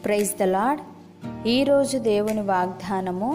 Praise the lord. ఈరోజు దేవుని వాగ్దానము,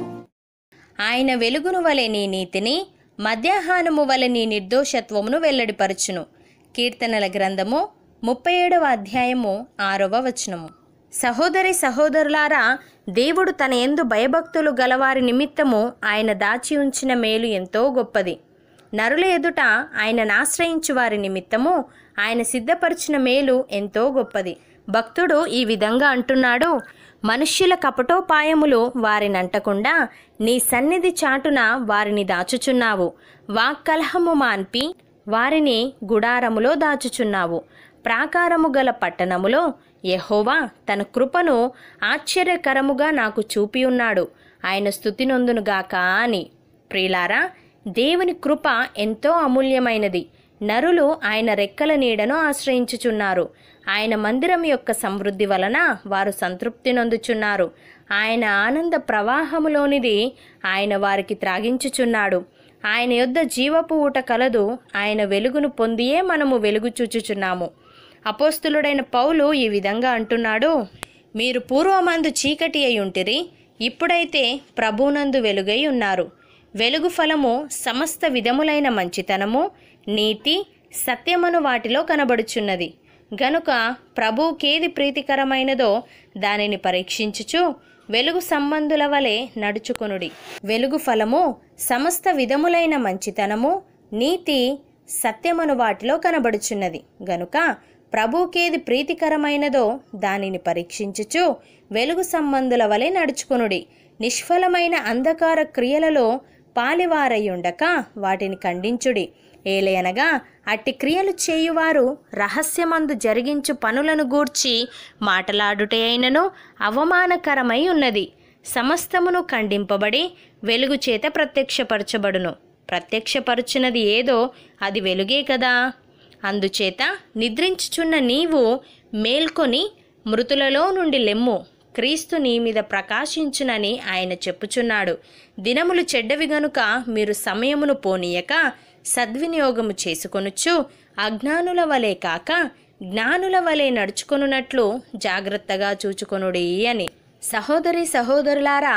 ఆయన వెలుగును వలె నీ నీతిని, మధ్యాహ్నము వలె నీ నిర్దోషత్వమును వెల్లడిపరచును. కీర్తనల గ్రంథము 37వ అధ్యాయము 6వ వచనము. సహోదరి సహోదరులారా, దేవుడు తన యందు భయభక్తులు గలవారి నిమిత్తము ఆయన దాచి ఉంచిన మేలు ఎంతో గొప్పది. నరుల ఎదుట ఆయనను ఆశ్రయించు వారి నిమిత్తము ఆయన సిద్ధపరిచిన మేలు ఎంతో గొప్పది. భక్తుడు ఈ విధంగా అంటున్నాడు: మనుష్యుల కపటోపాయములు వారినంటకుండా నీ సన్నిధి చాటున వారిని దాచుచున్నావు. వాక్కలహము మాన్పి వారిని గుడారములో దాచుచున్నావు. ప్రాకారము గల పట్టణములో యెహోవా తన కృపను ఆశ్చర్యకరముగా నాకు చూపియున్నాడు. ఆయన స్తుతి నొందునుగాక అని. ప్రియులారా, దేవుని కృప ఎంతో అమూల్యమైనది. నరులు ఆయన రెక్కల నీడను ఆశ్రయించుచున్నారు. ఆయన మందిరం యొక్క సమృద్ధి వలన వారు సంతృప్తి నొందుచున్నారు. ఆయన ఆనంద ప్రవాహములోనిది ఆయన వారికి త్రాగించుచున్నాడు. ఆయన యొద్ద జీవపు ఊట కలదు. ఆయన వెలుగును పొందియే మనము వెలుగు చూచుచున్నాము. అపోస్తులుడైన పౌలు ఈ విధంగా అంటున్నాడు: మీరు పూర్వమందు చీకటి అయి ఉంటిరి, ఇప్పుడైతే ప్రభువునందు వెలుగై ఉన్నారు. వెలుగు ఫలము సమస్త విధములైన మంచితనము, నీతి, సత్యమును వాటిలో కనబడుచున్నది. గనుక ప్రభువుకేది ప్రీతికరమైనదో దానిని పరీక్షించుచు వెలుగు సంబంధుల వలె నడుచుకొనుడి. వెలుగు ఫలము సమస్త విధములైన మంచితనము, నీతి, సత్యమును వాటిలో కనబడుచున్నది. గనుక ప్రభువుకేది ప్రీతికరమైనదో దానిని పరీక్షించుచు వెలుగు సంబంధుల వలె నడుచుకొనుడి. నిష్ఫలమైన అంధకార క్రియలలో పాలివారయుండక వాటిని ఖండించుడి. ఏలయనగా అట్టి క్రియలు చేయువారు రహస్యమందు జరిగించు పనులను గూర్చి మాటలాడుటే అయినను అవమానకరమై ఉన్నది. సమస్తమును ఖండింపబడి వెలుగు చేత ప్రత్యక్షపరచబడును. ప్రత్యక్షపరచున్నది ఏదో అది వెలుగే కదా. అందుచేత నిద్రించుచున్న నీవు మేల్కొని మృతులలో నుండి లెమ్ము, క్రీస్తు నీ మీద ప్రకాశించునని ఆయన చెప్పుచున్నాడు. దినములు చెడ్డవి గనుక మీరు సమయమును పోనీయక సద్వినియోగము చేసుకొనుచు అజ్ఞానుల వలె కాక జ్ఞానుల వలె నడుచుకొనున్నట్లు జాగ్రత్తగా చూచుకొనుడి అని. సహోదరి సహోదరులారా,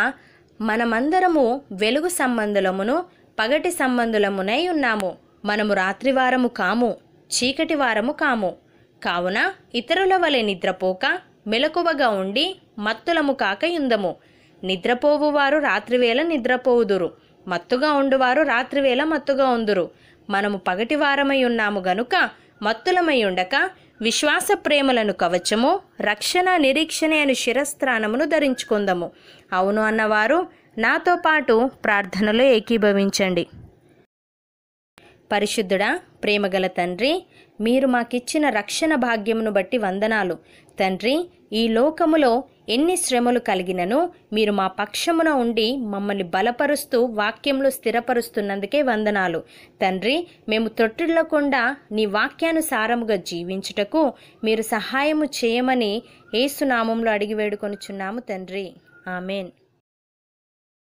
మనమందరము వెలుగు సంబంధులమును పగటి సంబంధులమునై ఉన్నాము. మనము రాత్రివారము కాము, చీకటి వారము కాము. కావున ఇతరుల వలె నిద్రపోక మెలకువగా ఉండి మత్తులము కాక యుందము. నిద్రపోవువారు రాత్రివేళ నిద్రపోవుదురు, మత్తుగా ఉండువారు రాత్రివేళ మత్తుగా ఉందురు. మనము పగటి వారమై ఉన్నాము గనుక మత్తులమై ఉండక విశ్వాస ప్రేమలను కవచము, రక్షణ నిరీక్షణ అను శిరస్త్రాణమును ధరించుకుందాము. అవును అన్నవారు నాతో పాటు ప్రార్థనలో ఏకీభవించండి. పరిశుద్ధుడా, ప్రేమగల తండ్రి, మీరు మాకిచ్చిన రక్షణ భాగ్యమును బట్టి వందనాలు. తండ్రి, ఈ లోకములో ఎన్ని శ్రమలు కలిగినను మీరు మా పక్షమున ఉండి మమ్మల్ని బలపరుస్తూ వాక్యంలో స్థిరపరుస్తున్నందుకే వందనాలు. తండ్రి, మేము తొట్టిల్లకుండా నీ వాక్యానుసారముగా జీవించుటకు మీరు సహాయము చేయమని యేసు నామములో అడిగి వేడుకొనుచున్నాము తండ్రి. ఆమెన్.